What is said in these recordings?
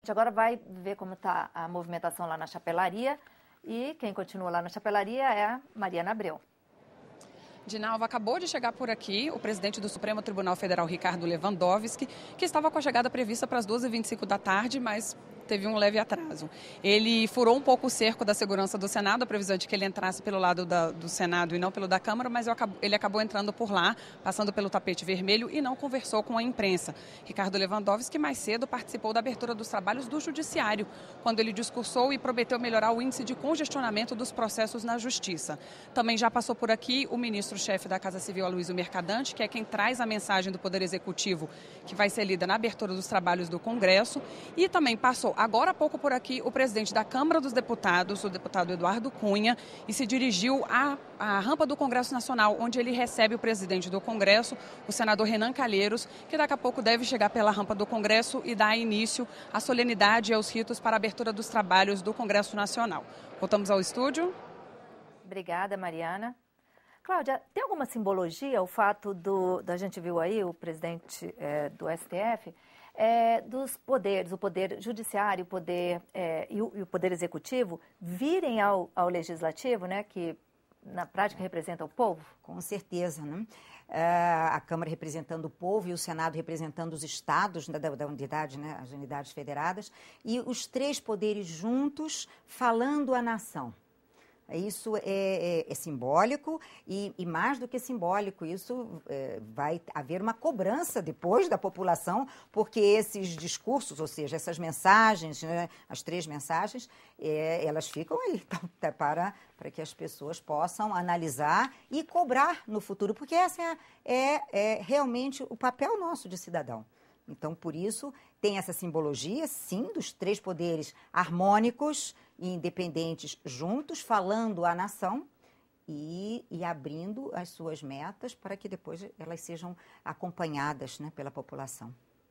Agora vai ver como está a movimentação lá na chapelaria e quem continua lá na chapelaria é a Mariana Abreu. Dinalva, acabou de chegar por aqui o presidente do Supremo Tribunal Federal, Ricardo Lewandowski, que estava com a chegada prevista para as 12h25 da tarde, mas teve um leve atraso. Ele furou um pouco o cerco da segurança do Senado, a previsão de que ele entrasse pelo lado do Senado e não pelo da Câmara, mas ele acabou entrando por lá, passando pelo tapete vermelho e não conversou com a imprensa. Ricardo Lewandowski, mais cedo, participou da abertura dos trabalhos do Judiciário, quando ele discursou e prometeu melhorar o índice de congestionamento dos processos na Justiça. Também já passou por aqui o ministro-chefe da Casa Civil, Aloysio Mercadante, que é quem traz a mensagem do Poder Executivo, que vai ser lida na abertura dos trabalhos do Congresso, e também passou agora há pouco por aqui o presidente da Câmara dos Deputados, o deputado Eduardo Cunha, e se dirigiu à rampa do Congresso Nacional, onde ele recebe o presidente do Congresso, o senador Renan Calheiros, que daqui a pouco deve chegar pela rampa do Congresso e dar início à solenidade e aos ritos para a abertura dos trabalhos do Congresso Nacional. Voltamos ao estúdio. Obrigada, Mariana. Cláudia, tem alguma simbologia o fato da gente viu aí o presidente do STF, dos poderes, o poder judiciário, o poder, e o poder executivo virem ao legislativo, né, que na prática representa o povo? Com certeza, né? A Câmara representando o povo e o Senado representando os estados da unidade, né, as unidades federadas, e os três poderes juntos falando à nação. Isso é simbólico e mais do que simbólico, isso vai haver uma cobrança depois da população, porque esses discursos, ou seja, essas mensagens, né, as três mensagens, elas ficam aí para que as pessoas possam analisar e cobrar no futuro, porque essa é realmente o papel nosso de cidadão. Então, por isso, tem essa simbologia, sim, dos três poderes harmônicos e independentes juntos, falando à nação e abrindo as suas metas para que depois elas sejam acompanhadas, né, pela população.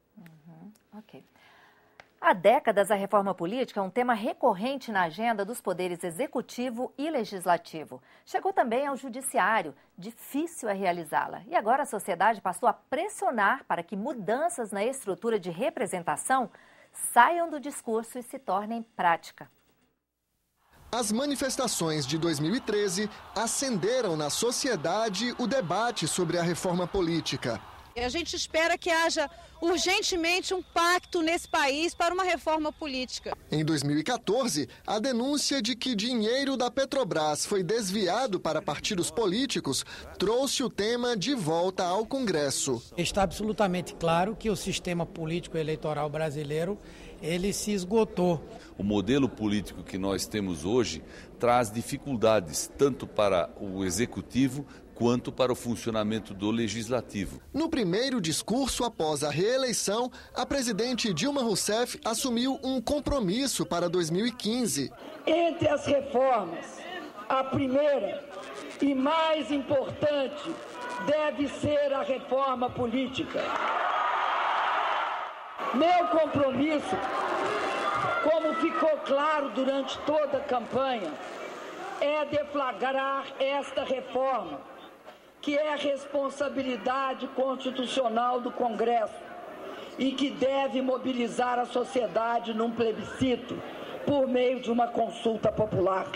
Ok. Há décadas, a reforma política é um tema recorrente na agenda dos poderes executivo e legislativo. Chegou também ao judiciário, difícil é realizá-la. E agora a sociedade passou a pressionar para que mudanças na estrutura de representação saiam do discurso e se tornem prática. As manifestações de 2013 acenderam na sociedade o debate sobre a reforma política. A gente espera que haja urgentemente um pacto nesse país para uma reforma política. Em 2014, a denúncia de que dinheiro da Petrobras foi desviado para partidos políticos trouxe o tema de volta ao Congresso. Está absolutamente claro que o sistema político eleitoral brasileiro, ele se esgotou. O modelo político que nós temos hoje traz dificuldades tanto para o executivo quanto para o funcionamento do legislativo. No primeiro discurso após a reeleição, a presidente Dilma Rousseff assumiu um compromisso para 2015. Entre as reformas, a primeira e mais importante deve ser a reforma política. Meu compromisso, como ficou claro durante toda a campanha, é deflagrar esta reforma, que é a responsabilidade constitucional do Congresso e que deve mobilizar a sociedade num plebiscito por meio de uma consulta popular.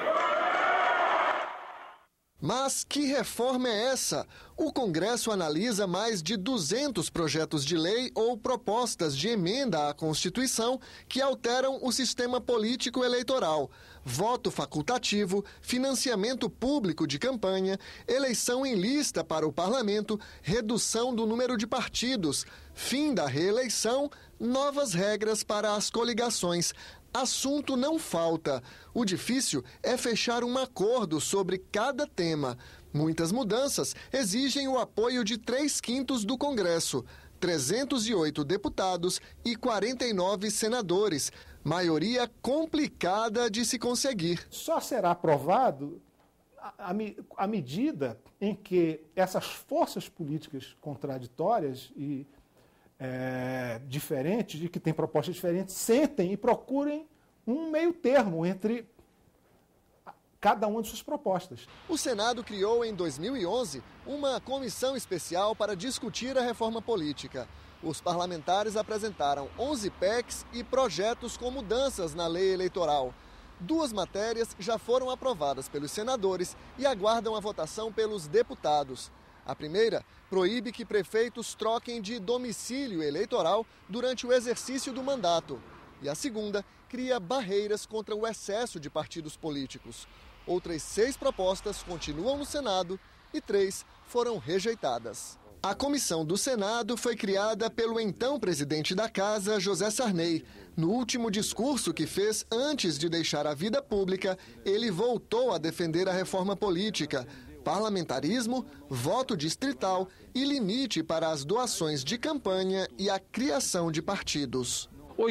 Mas que reforma é essa? O Congresso analisa mais de 200 projetos de lei ou propostas de emenda à Constituição que alteram o sistema político eleitoral. Voto facultativo, financiamento público de campanha, eleição em lista para o parlamento, redução do número de partidos, fim da reeleição, novas regras para as coligações. Assunto não falta. O difícil é fechar um acordo sobre cada tema. Muitas mudanças exigem o apoio de 3/5 do Congresso, 308 deputados e 49 senadores. Maioria complicada de se conseguir. Só será aprovado à medida em que essas forças políticas contraditórias e diferentes, e que têm propostas diferentes, sentem e procurem um meio termo entre cada uma de suas propostas. O Senado criou em 2011 uma comissão especial para discutir a reforma política. Os parlamentares apresentaram 11 PECs e projetos com mudanças na lei eleitoral. 2 matérias já foram aprovadas pelos senadores e aguardam a votação pelos deputados. A primeira proíbe que prefeitos troquem de domicílio eleitoral durante o exercício do mandato. E a segunda cria barreiras contra o excesso de partidos políticos. Outras 6 propostas continuam no Senado e 3 foram rejeitadas. A comissão do Senado foi criada pelo então presidente da Casa, José Sarney. No último discurso que fez antes de deixar a vida pública, ele voltou a defender a reforma política, parlamentarismo, voto distrital e limite para as doações de campanha e a criação de partidos.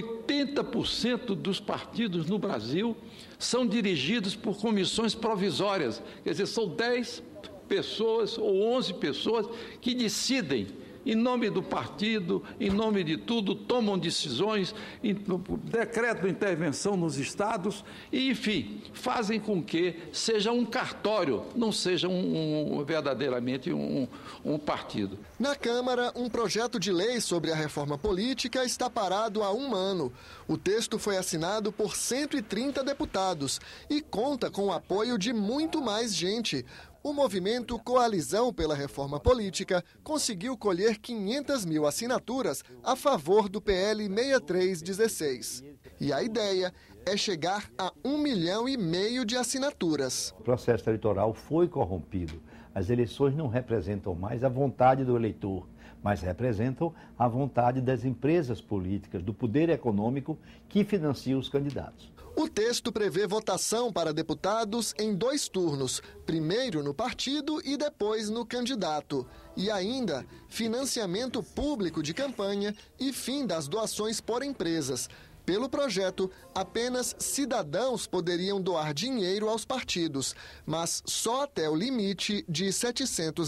80% dos partidos no Brasil são dirigidos por comissões provisórias, quer dizer, são 10 pessoas ou 11 pessoas que decidem em nome do partido, em nome de tudo, tomam decisões, decretam intervenção nos estados e, enfim, fazem com que seja um cartório, não seja verdadeiramente um partido. Na Câmara, um projeto de lei sobre a reforma política está parado há 1 ano. O texto foi assinado por 130 deputados e conta com o apoio de muito mais gente. O movimento Coalizão pela Reforma Política conseguiu colher 500 mil assinaturas a favor do PL 6316. E a ideia é chegar a 1,5 milhão de assinaturas. O processo eleitoral foi corrompido. As eleições não representam mais a vontade do eleitor, mas representam a vontade das empresas políticas, do poder econômico que financia os candidatos. O texto prevê votação para deputados em 2 turnos, primeiro no partido e depois no candidato. E ainda, financiamento público de campanha e fim das doações por empresas. Pelo projeto, apenas cidadãos poderiam doar dinheiro aos partidos, mas só até o limite de R$ 700.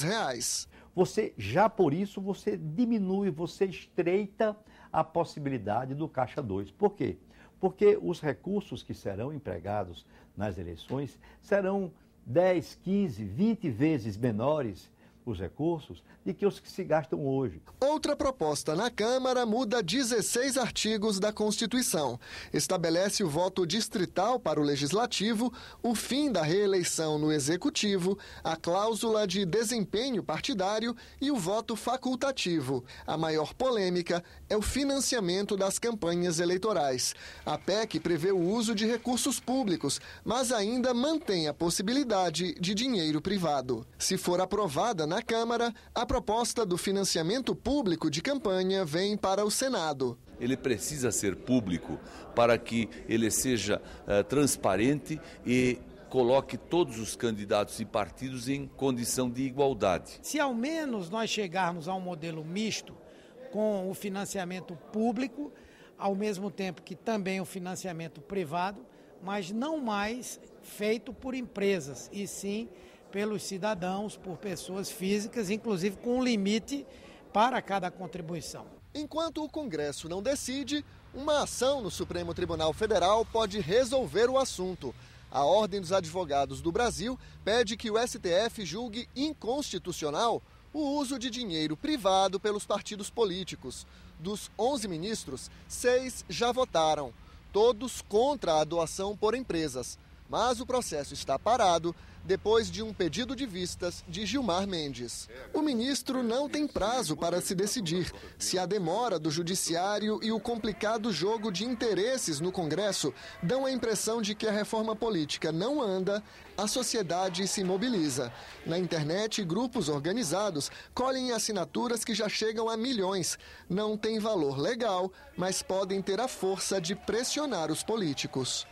Por isso, você diminui, você estreita a possibilidade do Caixa 2. Por quê? Porque os recursos que serão empregados nas eleições serão 10, 15, 20 vezes menores os recursos de que os que se gastam hoje. Outra proposta na Câmara muda 16 artigos da Constituição. Estabelece o voto distrital para o Legislativo, o fim da reeleição no Executivo, a cláusula de desempenho partidário e o voto facultativo. A maior polêmica é o financiamento das campanhas eleitorais. A PEC prevê o uso de recursos públicos, mas ainda mantém a possibilidade de dinheiro privado. Se for aprovada na Câmara, a proposta do financiamento público de campanha vem para o Senado. Ele precisa ser público para que ele seja transparente e coloque todos os candidatos e partidos em condição de igualdade. Se ao menos nós chegarmos a um modelo misto com o financiamento público, ao mesmo tempo que também o financiamento privado, mas não mais feito por empresas, e sim pelos cidadãos, por pessoas físicas, inclusive com um limite para cada contribuição. Enquanto o Congresso não decide, uma ação no Supremo Tribunal Federal pode resolver o assunto. A Ordem dos Advogados do Brasil pede que o STF julgue inconstitucional o uso de dinheiro privado pelos partidos políticos. Dos 11 ministros, 6 já votaram, todos contra a doação por empresas. Mas o processo está parado depois de um pedido de vistas de Gilmar Mendes. O ministro não tem prazo para se decidir. Se a demora do judiciário e o complicado jogo de interesses no Congresso dão a impressão de que a reforma política não anda, a sociedade se mobiliza. Na internet, grupos organizados colhem assinaturas que já chegam a milhões. Não tem valor legal, mas podem ter a força de pressionar os políticos.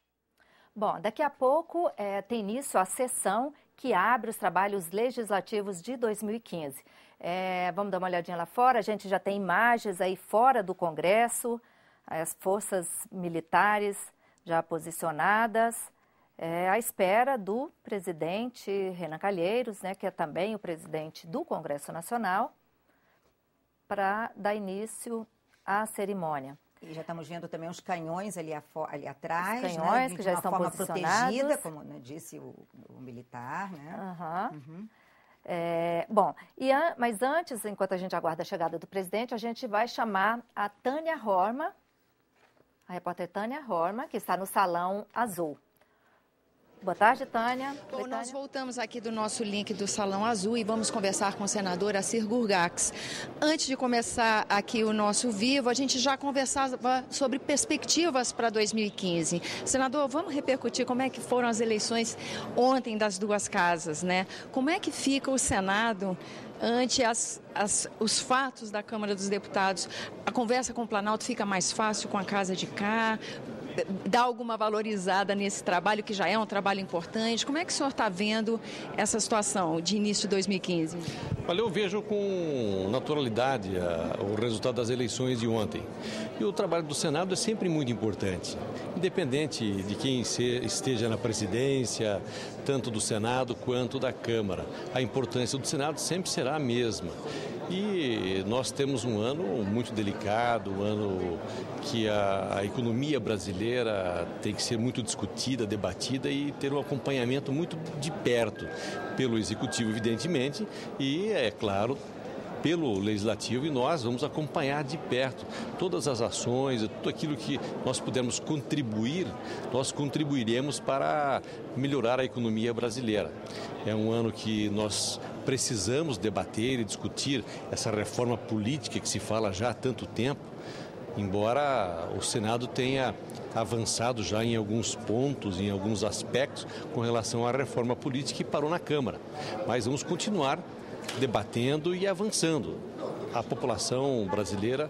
Bom, daqui a pouco tem início a sessão que abre os trabalhos legislativos de 2015. Vamos dar uma olhadinha lá fora, a gente já tem imagens aí fora do Congresso, as forças militares já posicionadas, à espera do presidente Renan Calheiros, né, que é também o presidente do Congresso Nacional, para dar início à cerimônia. E já estamos vendo também os canhões ali atrás, os canhões, né, que já estão posicionados. protegida, como, né, disse o militar, né? Uhum. Mas antes, enquanto a gente aguarda a chegada do presidente, a gente vai chamar a Tânia Horma, a repórter Tânia Horma, que está no Salão Azul. Boa tarde, Tânia. Bom, nós voltamos aqui do nosso link do Salão Azul e vamos conversar com o senador Assir Gurgax. Antes de começar aqui o nosso vivo, a gente já conversava sobre perspectivas para 2015. Senador, vamos repercutir como é que foram as eleições ontem das duas casas, né? Como é que fica o Senado ante os fatos da Câmara dos Deputados? A conversa com o Planalto fica mais fácil com a casa de cá? Dá alguma valorizada nesse trabalho, que já é um trabalho importante? Como é que o senhor está vendo essa situação de início de 2015? Olha, eu vejo com naturalidade o resultado das eleições de ontem. E o trabalho do Senado é sempre muito importante, independente de quem esteja na presidência, tanto do Senado quanto da Câmara. A importância do Senado sempre será a mesma. E nós temos um ano muito delicado, um ano que a economia brasileira tem que ser muito discutida, debatida e ter um acompanhamento muito de perto pelo Executivo, evidentemente, e, é claro, pelo Legislativo, e nós vamos acompanhar de perto todas as ações, tudo aquilo que nós pudermos contribuir, nós contribuiremos para melhorar a economia brasileira. É um ano que nós precisamos debater e discutir essa reforma política que se fala já há tanto tempo, embora o Senado tenha avançado já em alguns pontos, em alguns aspectos, com relação à reforma política que parou na Câmara. Mas vamos continuar debatendo e avançando. A população brasileira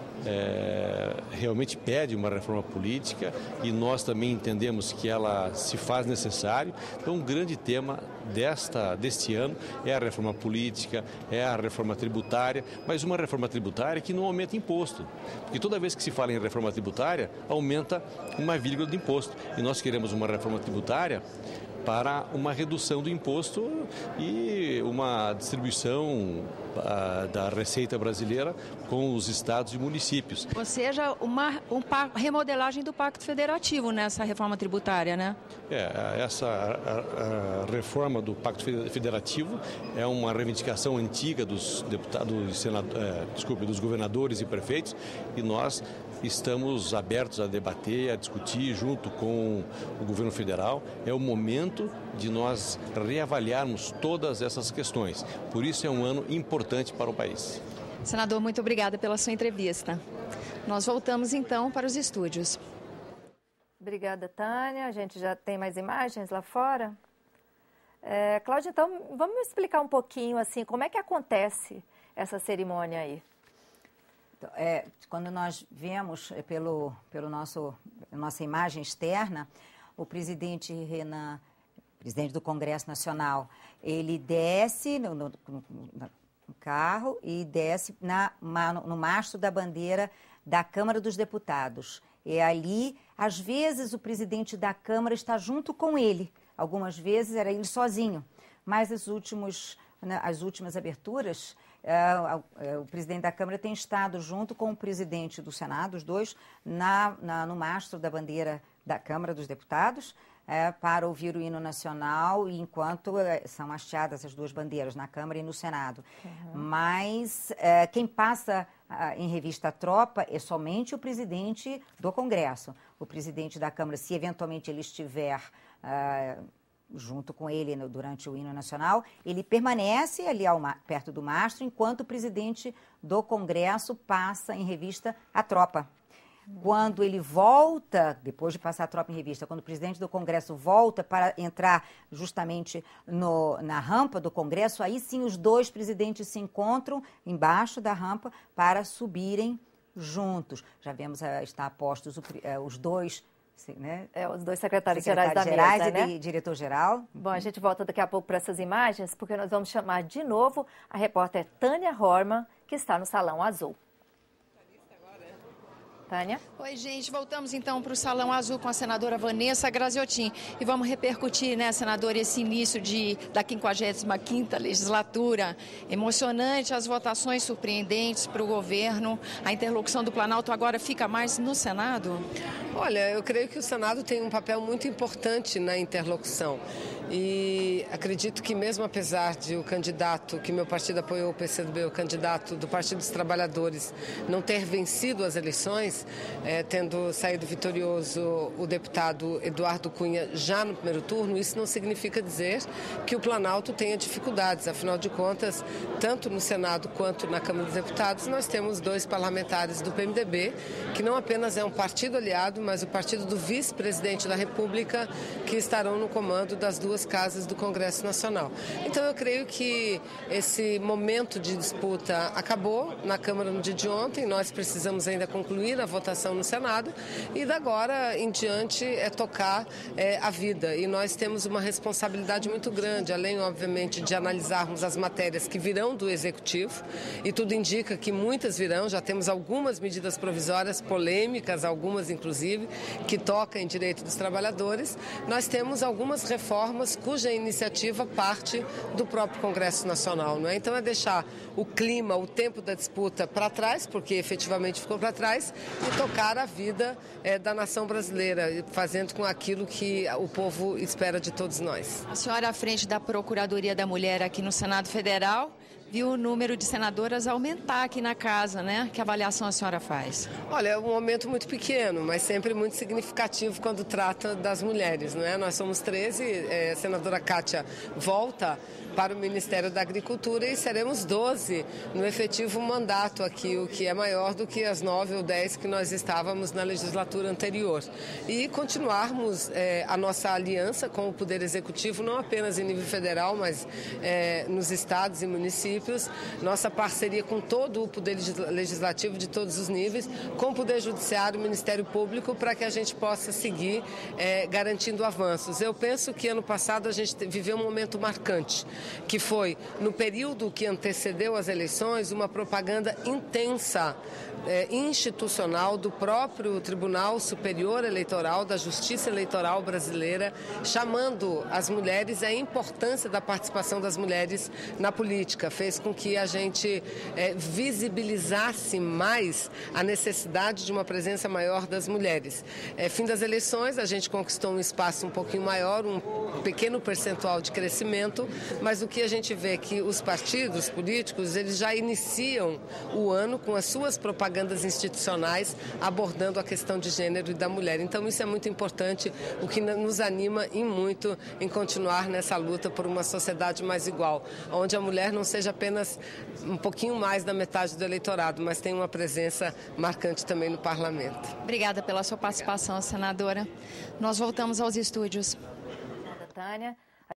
realmente pede uma reforma política e nós também entendemos que ela se faz necessário. Então, um grande tema deste ano é a reforma política, é a reforma tributária, mas uma reforma tributária que não aumenta imposto, porque toda vez que se fala em reforma tributária, aumenta uma vírgula de imposto, e nós queremos uma reforma tributária para uma redução do imposto e uma distribuição da receita brasileira com os estados e municípios. Ou seja, uma remodelagem do Pacto Federativo nessa reforma tributária, né? Essa reforma do Pacto Federativo é uma reivindicação antiga dos deputados, dos governadores e prefeitos, e nós estamos abertos a debater, a discutir junto com o governo federal. É o momento de nós reavaliarmos todas essas questões. Por isso é um ano importante para o país. Senador, muito obrigada pela sua entrevista. Nós voltamos então para os estúdios. Obrigada, Tânia. A gente já tem mais imagens lá fora. Cláudia, então vamos explicar um pouquinho assim, como é que acontece essa cerimônia aí? Quando nós vemos pelo nossa imagem externa, o presidente Renan, presidente do Congresso Nacional, ele desce no carro e desce no mastro da bandeira da Câmara dos Deputados. E ali, às vezes, o presidente da Câmara está junto com ele. Algumas vezes era ele sozinho. Mas as últimas aberturas, o presidente da Câmara tem estado junto com o presidente do Senado, os dois, no mastro da bandeira da Câmara dos Deputados, para ouvir o hino nacional, enquanto são hasteadas as duas bandeiras, na Câmara e no Senado. Uhum. Mas quem passa em revista a tropa é somente o presidente do Congresso. O presidente da Câmara, se eventualmente ele estiver junto com ele durante o hino nacional, ele permanece ali perto do mastro, enquanto o presidente do Congresso passa em revista a tropa. Quando ele volta, depois de passar a tropa em revista, quando o presidente do Congresso volta para entrar justamente na rampa do Congresso, aí sim os dois presidentes se encontram embaixo da rampa para subirem juntos. Já vemos estar postos os dois, né? Os dois secretários-gerais da mesa, né? E diretor-geral. Bom, a gente volta daqui a pouco para essas imagens, porque nós vamos chamar de novo a repórter Tânia Horma, que está no Salão Azul. Tânia? Oi, gente. Voltamos então para o Salão Azul com a senadora Vanessa Graziotin. E vamos repercutir, né, senadora, esse início da 55ª legislatura. Emocionante, as votações surpreendentes para o governo. A interlocução do Planalto agora fica mais no Senado? Olha, eu creio que o Senado tem um papel muito importante na interlocução. e acredito que mesmo apesar de o candidato que meu partido apoiou, o PCdoB, o candidato do Partido dos Trabalhadores, não ter vencido as eleições, tendo saído vitorioso o deputado Eduardo Cunha já no primeiro turno, isso não significa dizer que o Planalto tenha dificuldades. Afinal de contas, tanto no Senado quanto na Câmara dos Deputados, nós temos 2 parlamentares do PMDB, que não apenas é um partido aliado, mas o partido do vice-presidente da República, que estarão no comando das 2 casas do Congresso Nacional. Então eu creio que esse momento de disputa acabou na Câmara no dia de ontem, nós precisamos ainda concluir a votação no Senado e da agora em diante é tocar a vida. E nós temos uma responsabilidade muito grande, além, obviamente, de analisarmos as matérias que virão do Executivo, e tudo indica que muitas virão, já temos algumas medidas provisórias, polêmicas, algumas inclusive, que tocam em direito dos trabalhadores. Nós temos algumas reformas cuja iniciativa parte do próprio Congresso Nacional, não é? Então é deixar o clima, o tempo da disputa para trás, porque efetivamente ficou para trás, e tocar a vida da nação brasileira, fazendo com aquilo que o povo espera de todos nós. A senhora, à frente da Procuradoria da Mulher aqui no Senado Federal, viu o número de senadoras aumentar aqui na casa, né? Que avaliação a senhora faz? Olha, é um aumento muito pequeno, mas sempre muito significativo quando trata das mulheres, não é? Nós somos 13, a senadora Kátia volta para o Ministério da Agricultura e seremos 12 no efetivo mandato aqui, o que é maior do que as 9 ou 10 que nós estávamos na legislatura anterior. E continuarmos a nossa aliança com o Poder Executivo, não apenas em nível federal, mas nos estados e municípios, nossa parceria com todo o Poder Legislativo de todos os níveis, com o Poder Judiciário, o Ministério Público, para que a gente possa seguir garantindo avanços. Eu penso que ano passado a gente viveu um momento marcante, que foi, no período que antecedeu as eleições, uma propaganda intensa, institucional do próprio Tribunal Superior Eleitoral, da Justiça Eleitoral Brasileira, chamando as mulheres e a importância da participação das mulheres na política. Fez com que a gente visibilizasse mais a necessidade de uma presença maior das mulheres. Fim das eleições, a gente conquistou um espaço um pouquinho maior, um pequeno percentual de crescimento, mas o que a gente vê é que os partidos políticos, eles já iniciam o ano com as suas propagandas institucionais abordando a questão de gênero e da mulher. Então isso é muito importante, o que nos anima e muito em continuar nessa luta por uma sociedade mais igual, onde a mulher não seja apenas um pouquinho mais da metade do eleitorado, mas tem uma presença marcante também no parlamento. Obrigada pela sua participação, senadora. Nós voltamos aos estúdios. Obrigada, Tânia.